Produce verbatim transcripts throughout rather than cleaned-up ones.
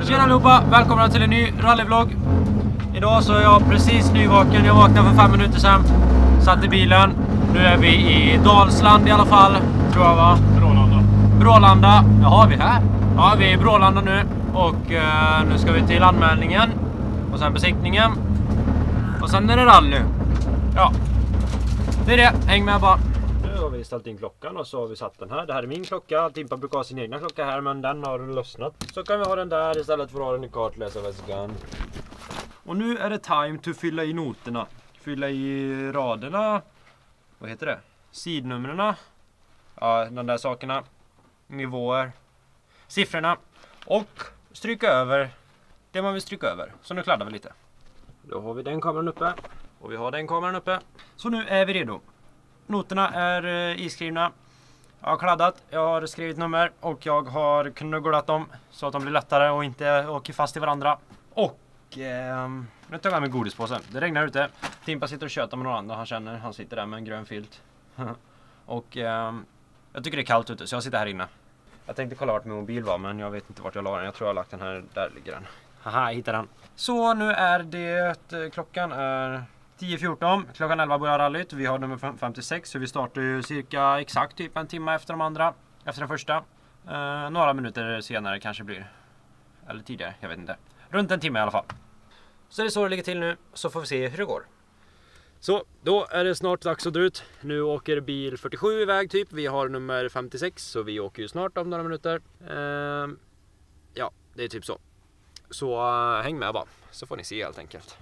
Tjena allihopa, välkomna till en ny rallyvlogg. Idag så är jag precis nyvaken, jag vaknade för fem minuter sedan. Satt i bilen, nu är vi i Dalsland i alla fall, tror jag va? Brålanda. Brålanda, jaha vi är här. Ja vi är i Brålanda nu och uh, nu ska vi till anmälningen. Och sen besiktningen. Och sen är det rally. Ja, det är det, häng med bara. Nu har vi ställt in klockan och så har vi satt den här. Det här är min klocka. Timpa brukar ha sin egna klocka här men den har lossnat. Så kan vi ha den där istället för att ha den i kartläsarväskan. Och nu är det time to fylla i noterna. Fylla i raderna. Vad heter det? Sidnumren. Ja, de där sakerna. Nivåer. Siffrorna. Och stryka över det man vill stryka över. Så nu kladdar vi lite. Då har vi den kameran uppe. Och vi har den kameran uppe. Så nu är vi redo. Noterna är eh, iskrivna. Jag har kladdat, jag har skrivit nummer och jag har knugglat dem så att de blir lättare och inte åker fast i varandra. Och eh, nu tar jag med godispåsen. Det regnar ute. Timpa sitter och tjötar med någon annan. Han känner, han sitter där med en grön filt. Och eh, jag tycker det är kallt ute så jag sitter här inne. Jag tänkte kolla vart min mobil var men jag vet inte vart jag la den. Jag tror jag har lagt den här, där ligger den. Haha, jag hittade den. Så nu är det, klockan är tio fjorton, klockan elva börjar rallyt. Vi har nummer femtiosex så vi startar ju cirka exakt typ en timme efter de andra. Efter den första. Eh, några minuter senare kanske blir. Eller tidigare, jag vet inte. Runt en timme i alla fall. Så det är så det ligger till nu. Så får vi se hur det går. Så, då är det snart dags att dra ut. Nu åker bil fyrtiosju iväg typ. Vi har nummer femtiosex så vi åker ju snart om några minuter. Eh, ja, det är typ så. Så uh, häng med bara. Så får ni se helt enkelt.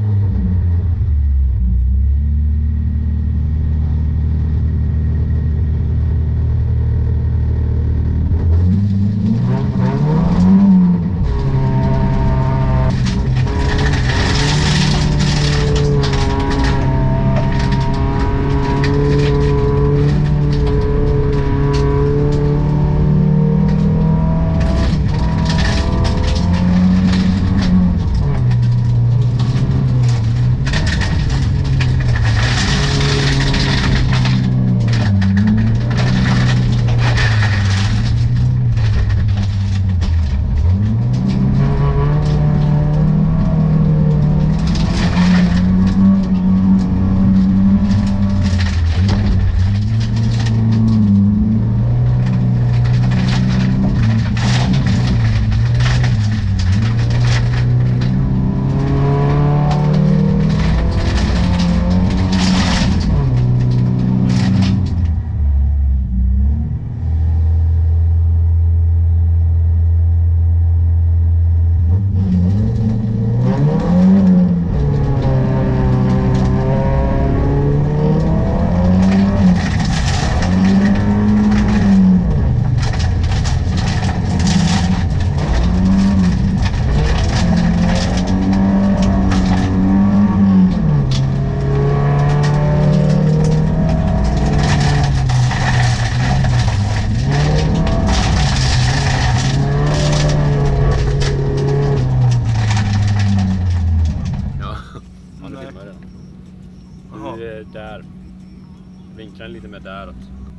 Där. Vinklar lite med däråt.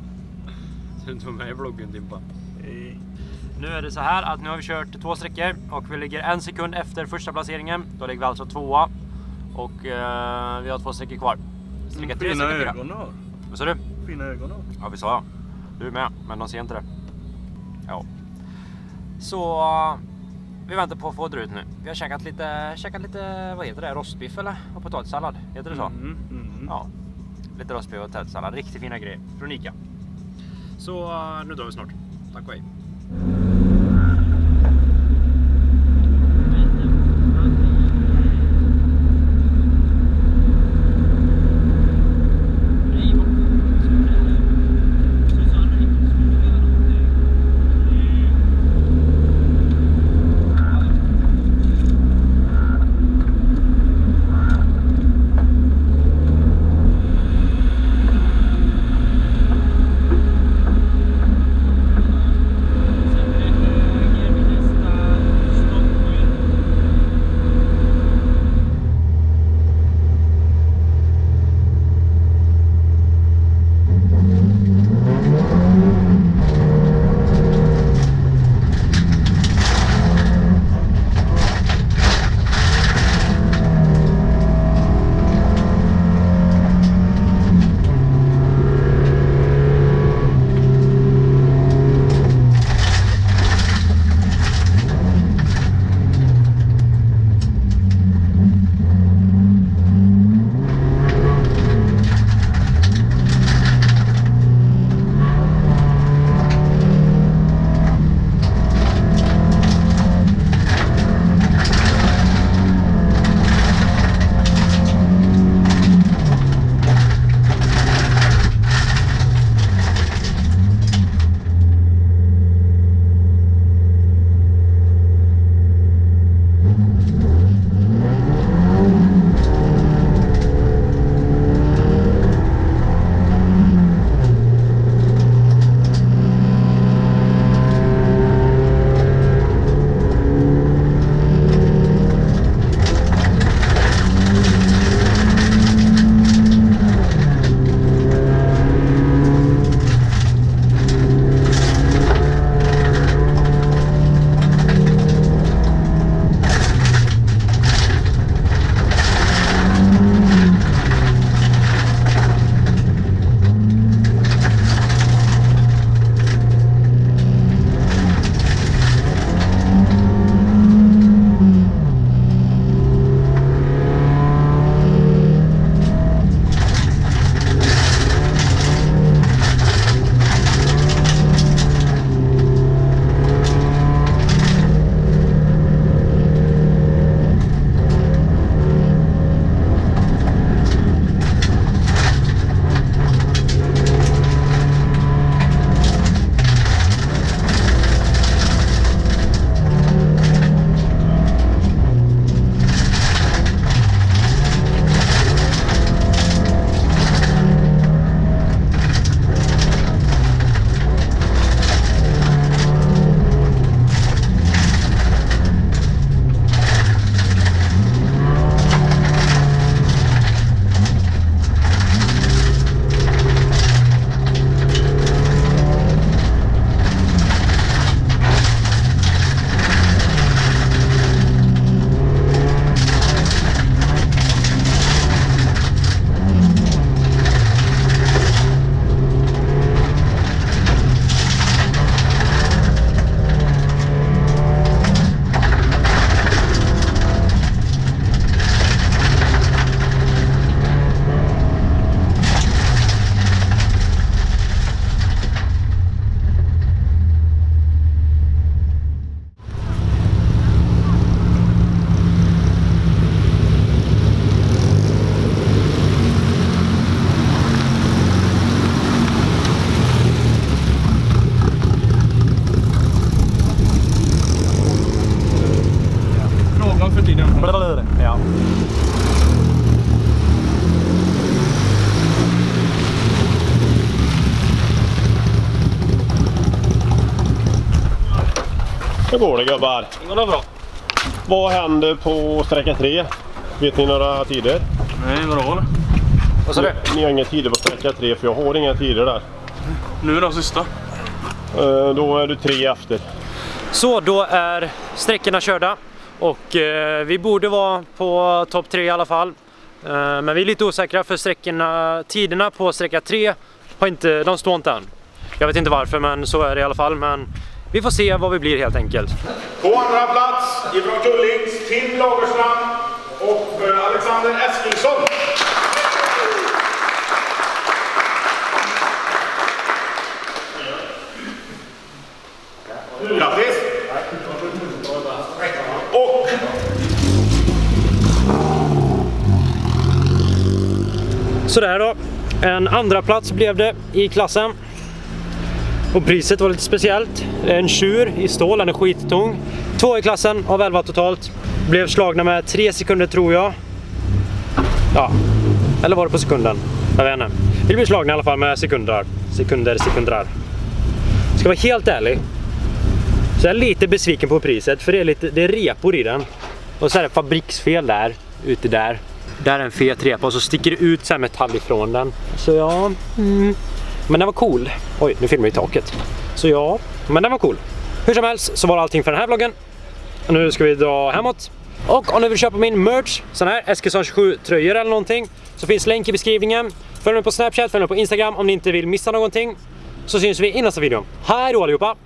Så du tog med i vloggen Timpa. Hey. Nu är det så här att nu har vi kört två sträckor och vi ligger en sekund efter första placeringen. Då ligger vi alltså tvåa. Och eh, vi har två sträckor kvar. Sträcka tre, fina sträcka ögon då. Vad sa du? Fina ögon då. Ja, vi sa ja. Du är med, men de ser inte det. Ja. Så vi väntar på att få dra ut nu. Vi har käkat lite, käkat lite, vad heter det? Rostbiff eller? Och potatissallad. Heter det så? Mm, mm, mm. Ja. Lite rostbiff och potatissallad. Riktigt fina grejer. Från Ica. Så nu drar vi snart. Tack och hej. Ja. Hur går det, gubbar? Det går bra. Vad händer på sträcka tre? Vet ni några tider? Nej, vadå? Vad sa du? Ni har inga tider på sträcka tre, för jag har inga tider där. Nu är det sista. Uh, då är du tre efter. Så då är sträckorna körda. Och eh, vi borde vara på topp tre i alla fall. Eh, men vi är lite osäkra för sträckorna, tiderna på sträcka tre har inte, de står inte än. Jag vet inte varför, men så är det i alla fall. Men vi får se vad vi blir helt enkelt. På andra plats ifrån Kullings, Tim Lagerstrand och Alexander Eskilsson. Grattis! Och Så där då. En andra plats blev det i klassen. Och priset var lite speciellt. En tjur i stål, den är skittung. Två i klassen av elva totalt. Blev slagna med tre sekunder tror jag. Ja, eller var det på sekunden? Jag vet inte. Vi blev slagna i alla fall med sekunder. Sekunder, sekunder. Ska vara helt ärlig. Så jag är lite besviken på priset. För det är, lite, det är repor i den. Och så är det fabriksfel där. Ute där. Där är en fet repa och så sticker det ut så här metall ifrån den. Så ja, mm. Men den var cool. Oj, nu filmar vi taket. Så ja, men den var cool. Hur som helst så var allting för den här vloggen. Och nu ska vi dra hemåt. Och om ni vill köpa min merch, sån här Eskilsson tjugosju tröjor eller någonting, så finns länk i beskrivningen. Följ mig på Snapchat, följ mig på Instagram om ni inte vill missa någonting. Så syns vi i nästa video. Hej då allihopa!